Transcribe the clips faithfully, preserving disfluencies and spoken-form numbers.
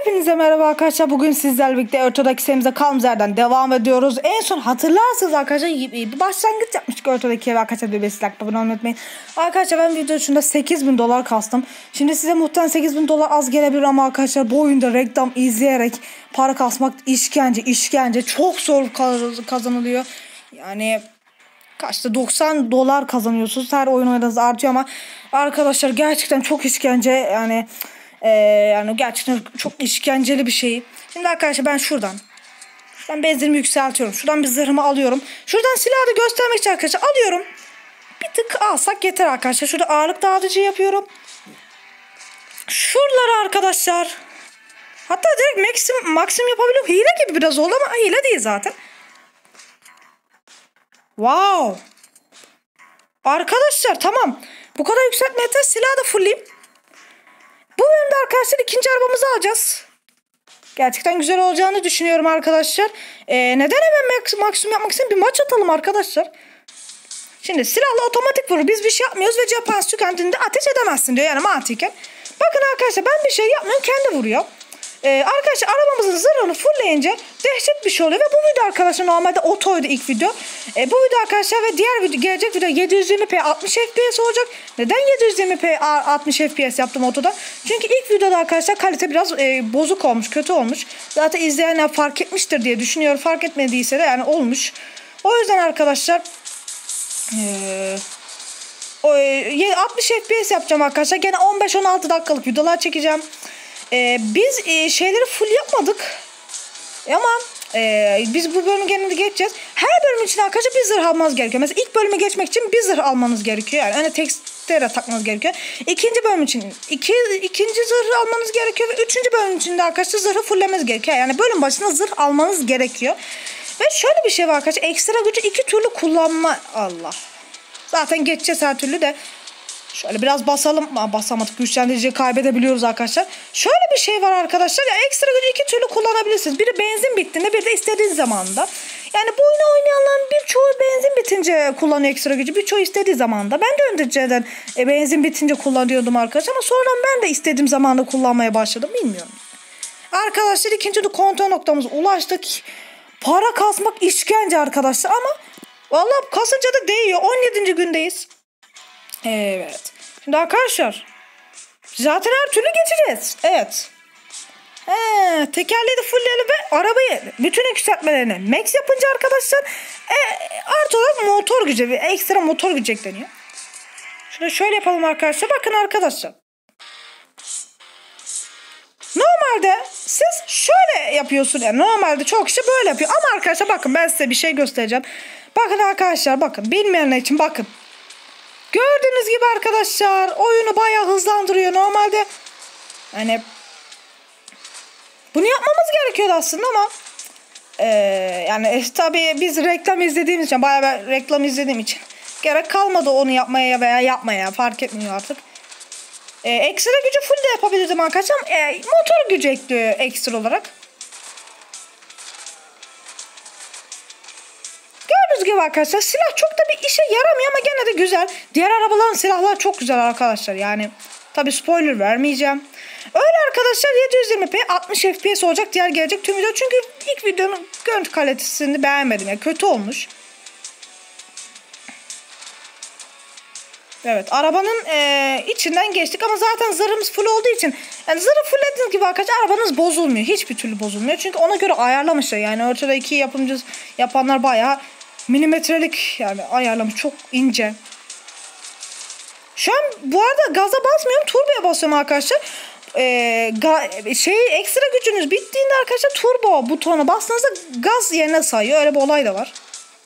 Hepinize merhaba arkadaşlar. Bugün sizlerle birlikte ortadaki serimize kaldığımız yerden devam ediyoruz. En son hatırlarsınız arkadaşlar bir başlangıç yapmıştık ortadaki eve arkadaşlar. Bir beş like abone olmayı unutmayın. Arkadaşlar ben video içinde sekiz bin dolar kastım. Şimdi size muhtemelen sekiz bin dolar az gelebilir ama arkadaşlar bu oyunda reklam izleyerek para kasmak işkence işkence çok zor kazanılıyor. Yani kaçta doksan dolar kazanıyorsunuz. Her oyun oynadığınızda artıyor ama arkadaşlar gerçekten çok işkence yani. Ee, yani gerçekten çok işkenceli bir şey. Şimdi arkadaşlar ben şuradan Şuradan benzinimi yükseltiyorum. Şuradan bir zırhımı alıyorum. Şuradan silahı da göstermek için arkadaşlar alıyorum. Bir tık alsak yeter arkadaşlar. Şurada ağırlık dağıtıcı yapıyorum. Şuraları arkadaşlar. Hatta direkt maksimum, maksimum yapabiliyorum. Hile gibi biraz oldu ama hile değil zaten. Wow. Arkadaşlar tamam. Bu kadar yükseltme yeter. Silahı da fullleyeyim. Bu bölümde arkadaşlar ikinci arabamızı alacağız. Gerçekten güzel olacağını düşünüyorum arkadaşlar. Ee, neden hemen maksimum yapmak için bir maç atalım arkadaşlar. Şimdi silahla otomatik vurur. Biz bir şey yapmıyoruz ve Japan tükendiğinde ateş edemezsin diyor yani mantıken. Bakın arkadaşlar ben bir şey yapmıyorum kendi vuruyor. Ee, arkadaşlar arabamızın zırhını fullleyince dehşet bir şey oluyor ve bu video arkadaşlar normalde otoydu ilk video. Ee, bu video arkadaşlar ve diğer video gelecek video yedi yüz yirmi p altmış F P S olacak. Neden yedi yüz yirmi p altmış F P S yaptım otoda? Çünkü ilk videoda arkadaşlar kalite biraz e, bozuk olmuş, kötü olmuş. Zaten izleyenler fark etmiştir diye düşünüyorum. Fark etmediyse de yani olmuş. O yüzden arkadaşlar ee, o, e, altmış F P S yapacağım arkadaşlar. Gene on beş on altı dakikalık videolar çekeceğim. Ee, biz e, şeyleri full yapmadık ama e, biz bu bölümü genelde geçeceğiz. Her bölüm için arkadaşlar bir zırh almanız gerekiyor. Mesela ilk bölüme geçmek için bir zırh almanız gerekiyor. Yani öne tekstere takmanız gerekiyor. İkinci bölüm için iki, ikinci zırh almanız gerekiyor. Ve üçüncü bölüm için de arkadaşlar zırhı fulllemeniz gerekiyor. Yani bölüm başına zırh almanız gerekiyor. Ve şöyle bir şey var arkadaşlar. Ekstra gücü iki türlü kullanma. Allah. Zaten geçeceğiz her türlü de. Şöyle biraz basalım. Aa, basamadık. Güçlendiriciyi kaybedebiliyoruz arkadaşlar. Şöyle bir şey var arkadaşlar. Ya ekstra gücü iki türlü kullanabilirsiniz. Biri benzin bittiğinde bir de istediğiniz zamanda. Yani bu oyunu oynayanların birçoğu benzin bitince kullanıyor ekstra gücü. Birçoğu istediği zamanda. Ben de önceden e, benzin bitince kullanıyordum arkadaşlar. Ama sonradan ben de istediğim zamanda kullanmaya başladım. Bilmiyorum. Arkadaşlar ikinci de kontrol noktamıza ulaştık. Para kasmak işkence arkadaşlar ama vallahi kasınca da değiyor. on yedinci gündeyiz. Evet. Şimdi arkadaşlar zaten her türlü geçeceğiz. Evet. He, tekerleği de fullleyelim ve arabayı bütün yükseltmelerini max yapınca arkadaşlar e, artı olarak motor gücü ve ekstra motor gücü ekleniyor. Şöyle şöyle yapalım arkadaşlar. Bakın arkadaşlar. Normalde siz şöyle yapıyorsunuz. Yani normalde çok kişi böyle yapıyor. Ama arkadaşlar bakın ben size bir şey göstereceğim. Bakın arkadaşlar bakın. Bilmeyenler için bakın. Gördüğünüz gibi arkadaşlar oyunu bayağı hızlandırıyor. Normalde hani bunu yapmamız gerekiyordu aslında ama ee, yani e, tabii biz reklam izlediğimiz için bayağı ben reklam izlediğim için gerek kalmadı onu yapmaya veya yapmaya fark etmiyor artık. E, ekstra gücü full de yapabilirdim arkadaşlar. E, motor gücü ekliyor ekstra olarak. Gördüğünüz gibi arkadaşlar silah çok da bir işe yaramıyor ama gene de güzel. Diğer arabaların silahları çok güzel arkadaşlar. Yani tabi spoiler vermeyeceğim. Öyle arkadaşlar yedi yüz yirmi p altmış F P S olacak diğer gelecek tüm video. Çünkü ilk videonun görüntü kalitesini beğenmedim. Yani kötü olmuş. Evet arabanın e, içinden geçtik ama zaten zırhımız full olduğu için yani zırhı fullediğiniz gibi arkadaşlar arabanız bozulmuyor. Hiçbir türlü bozulmuyor. Çünkü ona göre ayarlamışlar. Yani ortada iki yapımcı yapanlar bayağı milimetrelik yani ayarlamış. Çok ince. Şu an bu arada gaza basmıyorum. Turboya basıyorum arkadaşlar. Ee, ga, şey ekstra gücünüz bittiğinde arkadaşlar turbo butona bastığınızda gaz yerine sayıyor. Öyle bir olay da var.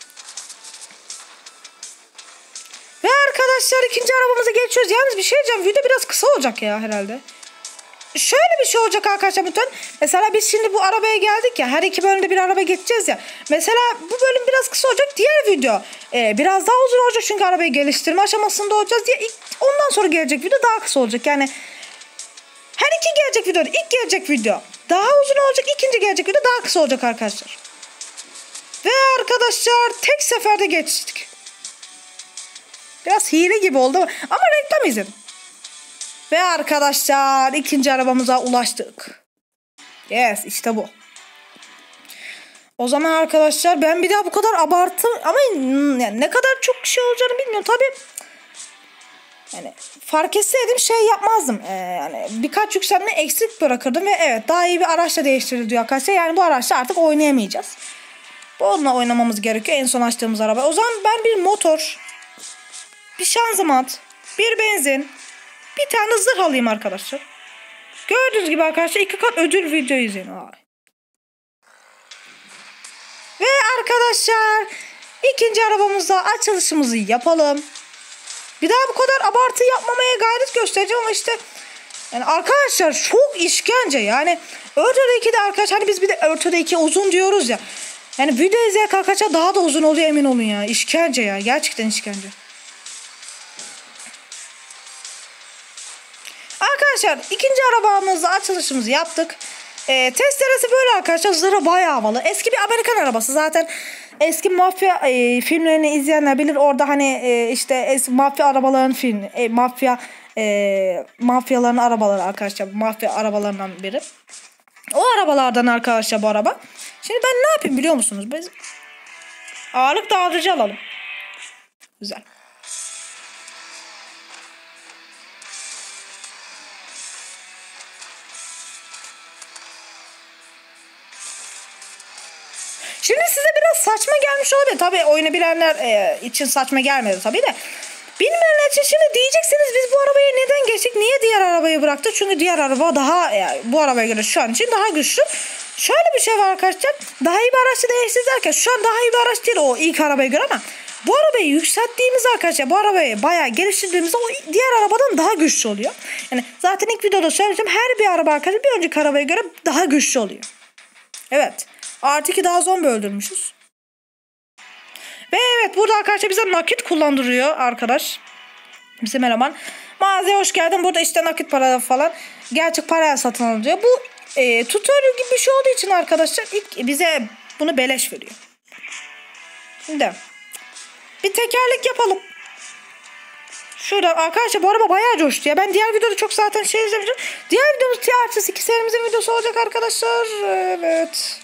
Ve arkadaşlar ikinci arabamıza geçiyoruz. Yalnız bir şey diyeceğim. Video biraz kısa olacak ya herhalde. Şöyle bir şey olacak arkadaşlar lütfen. Mesela biz şimdi bu arabaya geldik ya. Her iki bölümde bir araba geçeceğiz ya. Mesela bu bölüm biraz kısa olacak. Diğer video e, biraz daha uzun olacak. Çünkü arabayı geliştirme aşamasında olacağız diye. İlk, ondan sonra gelecek video daha kısa olacak. Yani her iki gelecek video, ilk gelecek video daha uzun olacak. İkinci gelecek video daha kısa olacak arkadaşlar. Ve arkadaşlar tek seferde geçtik. Biraz hile gibi oldu ama reklam izledim. Ve arkadaşlar ikinci arabamıza ulaştık. Yes, işte bu. O zaman arkadaşlar ben bir daha bu kadar abartı ama yani ne kadar çok şey olacağını bilmiyorum. Tabii yani fark etseydim şey yapmazdım. Ee, yani birkaç yükseltme eksik bırakırdım ve evet daha iyi bir araçla değiştirildi diyor arkadaşlar. Yani bu araçla artık oynayamayacağız. Bununla oynamamız gerekiyor en son açtığımız araba. O zaman ben bir motor, bir şanzıman, bir benzin, bir tane zırh alayım arkadaşlar. Gördüğünüz gibi arkadaşlar iki kat ödül video izleyin. Ay. Ve arkadaşlar ikinci arabamızda açılışımızı yapalım. Bir daha bu kadar abartı yapmamaya gayret göstereceğim ama işte yani arkadaşlar çok işkence yani. Örtüde iki de arkadaşlar hani biz bir de Örtüde iki uzun diyoruz ya. Yani video izleyerek arkadaşlar daha da uzun oluyor emin olun ya. İşkence ya, gerçekten işkence. Arkadaşlar ikinci arabamızda açılışımızı yaptık. E, testeresi böyle arkadaşlar, zırhı bayağı havalı. Eski bir Amerikan arabası zaten. Eski mafya e, filmlerini izleyenler bilir. Orada hani e, işte eski mafya arabaların filmi, e, mafya e, mafyaların arabaları arkadaşlar. Mafya arabalarından biri. O arabalardan arkadaşlar bu araba. Şimdi ben ne yapayım biliyor musunuz? Biz ağırlık dağıtıcı alalım. Güzel. Şimdi size biraz saçma gelmiş olabilir. Tabii oyunu bilenler e, için saçma gelmedi tabii de. Bilmeyenler için şimdi diyeceksiniz biz bu arabaya neden geçtik? Niye diğer arabayı bıraktık? Çünkü diğer araba daha yani bu arabaya göre şu an için daha güçlü. Şöyle bir şey var arkadaşlar. Daha iyi bir araçla değiştiririz derken şu an daha iyi bir araç değil o ilk arabaya göre ama bu arabayı yükselttiğimiz arkadaşlar, bu arabayı bayağı geliştirdiğimizde o diğer arabadan daha güçlü oluyor. Yani zaten ilk videoda söylemiştim, her bir araba arkadaşlar bir önceki arabaya göre daha güçlü oluyor. Evet. Artı iki daha zombi öldürmüşüz. Ve evet burada arkadaşlar bize nakit kullandırıyor arkadaş. Bizim eleman. Mağazaya hoş geldin. Burada işte nakit para falan. Gerçek paraya satın alınıyor. Bu e, tutorial gibi bir şey olduğu için arkadaşlar ilk bize bunu beleş veriyor. Şimdi bir tekerlek yapalım. Şurada arkadaşlar bu araba bayağı coştu ya. Ben diğer videoda çok zaten şey izlemiştim. Diğer videomuz T R T iki serimizin videosu olacak arkadaşlar. Evet.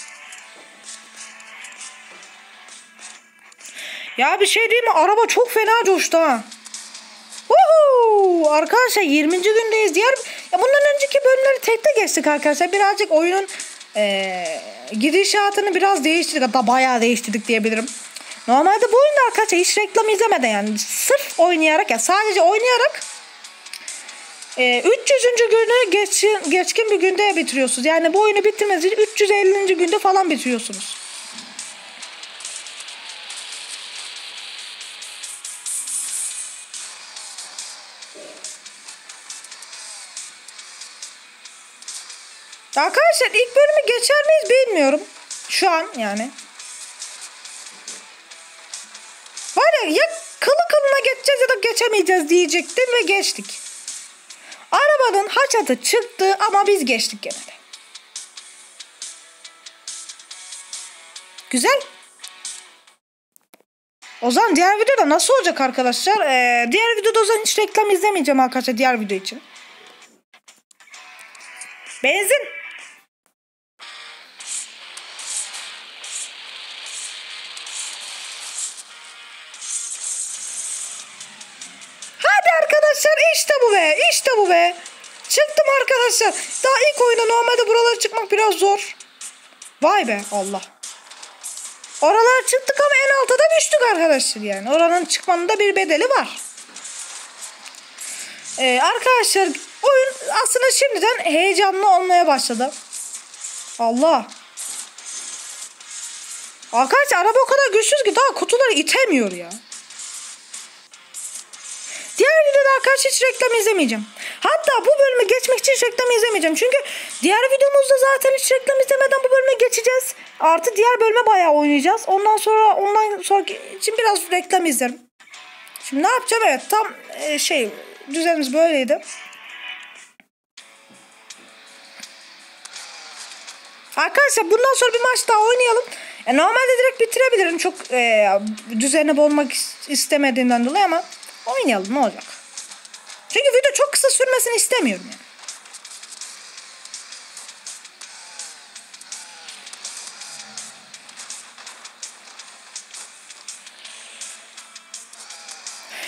Ya bir şey değil mi? Araba çok fena coştu ha. Woohoo! Arkadaşlar yirminci gündeyiz. Diğer ya bundan önceki bölümleri tekte geçtik arkadaşlar. Birazcık oyunun ee, gidişatını biraz değiştirdik. Hatta bayağı değiştirdik diyebilirim. Normalde bu oyunda arkadaşlar hiç reklam izlemeden yani sırf oynayarak ya sadece oynayarak e, üç yüzüncü günü geç, geçkin bir günde bitiriyorsunuz. Yani bu oyunu bitirmeniz için üç yüz ellinci günde falan bitiriyorsunuz. Arkadaşlar ilk bölümü geçer miyiz bilmiyorum. Şu an yani. Var ya ya kılı kılına geçeceğiz ya da geçemeyeceğiz diyecektim ve geçtik. Arabanın haçatı çıktı ama biz geçtik gene de. Güzel. O zaman diğer videoda nasıl olacak arkadaşlar? Ee, diğer videoda o zaman hiç reklam izlemeyeceğim arkadaşlar diğer video için. Benzin. Arkadaşlar işte bu be, işte bu be. Çıktım arkadaşlar. Daha ilk oyunda normalde buralara çıkmak biraz zor. Vay be Allah. Oralara çıktık ama en alta da düştük arkadaşlar yani. Oranın çıkmanın da bir bedeli var. Ee, arkadaşlar oyun aslında şimdiden heyecanlı olmaya başladı. Allah. Arkadaşlar araba o kadar güçsüz ki daha kutuları itemiyor ya. Diğer videoda arkadaşlar hiç reklam izlemeyeceğim. Hatta bu bölümü geçmek için hiç reklam izlemeyeceğim. Çünkü diğer videomuzda zaten hiç reklam izlemeden bu bölüme geçeceğiz. Artı diğer bölüme bayağı oynayacağız. Ondan sonra ondan sonraki için biraz reklam izlerim. Şimdi ne yapacağım? Evet tam e, şey düzenimiz böyleydi. Arkadaşlar bundan sonra bir maç daha oynayalım. E, normalde direkt bitirebilirim. Çok e, düzenli olmak istemediğinden dolayı ama oynayalım ne olacak. Çünkü video çok kısa sürmesini istemiyorum yani.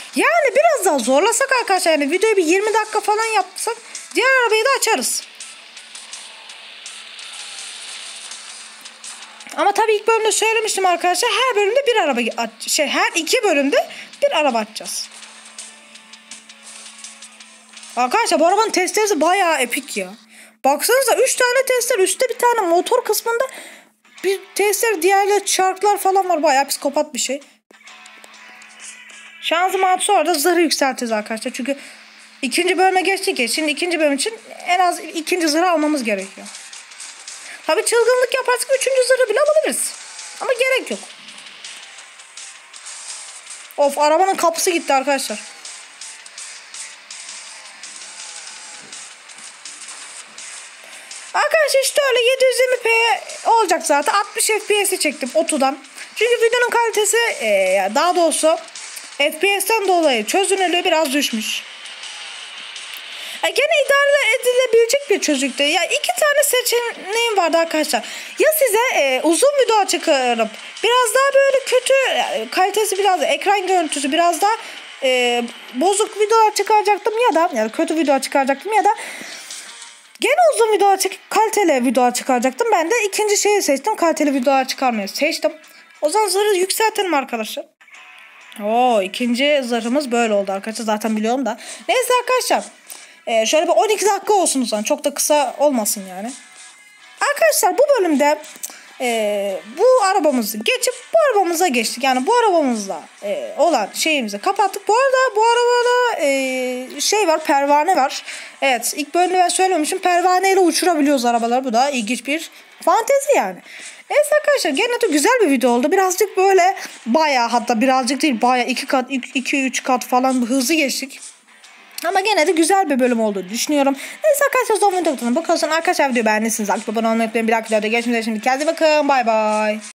Yani biraz daha zorlasak arkadaşlar, yani videoyu bir yirmi dakika falan yapsak diğer arabayı da açarız. Ama tabii ilk bölümde söylemiştim arkadaşlar, her bölümde bir araba şey her iki bölümde bir araba açacağız. Arkadaşlar bu arabanın testeresi bayağı epik ya. Baksanıza üç tane tester, üstte bir tane motor kısmında bir tester, diğerleri çarklar falan var, bayağı psikopat bir şey. Şanzıman sonra da zırhı yükselteceğiz arkadaşlar. Çünkü ikinci bölüme geçtik ya. Şimdi ikinci bölüm için en az ikinci zırhı almamız gerekiyor. Tabii çılgınlık yaparsak üçüncü zırhı bile alabiliriz. Ama gerek yok. Of, arabanın kapısı gitti arkadaşlar. Arkadaşlar işte öyle yedi yüz yirmi p olacak zaten. altmış F P S'i çektim otodan. Çünkü videonun kalitesi ee, daha doğrusu F P S'ten dolayı çözünürlüğü biraz düşmüş. E, gene idare edilebilecek bir çözünürlükte. Ya iki tane seçeneğim vardı arkadaşlar. Ya size e, uzun video çıkarıp biraz daha böyle kötü yani kalitesi, biraz ekran görüntüsü biraz daha e, bozuk videolar çıkaracaktım ya da yani kötü video çıkaracaktım ya da gene uzun videolar çıkıp kaliteli videolar çıkaracaktım. Ben de ikinci şeyi seçtim. Kaliteli videolar çıkarmayı seçtim. O zaman zırhı yükseltelim arkadaşlar. Oo, ikinci zırhımız böyle oldu arkadaşlar. Zaten biliyorum da. Neyse arkadaşlar. Ee, şöyle bir on iki dakika olsun o zaman. Çok da kısa olmasın yani. Arkadaşlar bu bölümde e, bu arabamızı geçip bu arabamıza geçtik. Yani bu arabamızla e, olan şeyimizi kapattık. Bu arada bu arabada e, şey var, pervane var. Evet, ilk bölümde ben söylememişim. Pervaneyle uçurabiliyoruz arabaları. Bu da ilginç bir fantezi yani. Neyse arkadaşlar, gene de güzel bir video oldu. Birazcık böyle bayağı, hatta birazcık değil bayağı iki kat iki üç kat falan hızlı geçtik. Ama gene de güzel bir bölüm olduğunu düşünüyorum. Neyse arkadaşlar, son videoda bakalım. Arkadaşlar videoyu beğendiyseniz like, abone olmayı unutmayın. Bir dahaki videoda görüşmek üzere. Şimdi kendinize bakın. Bay bay.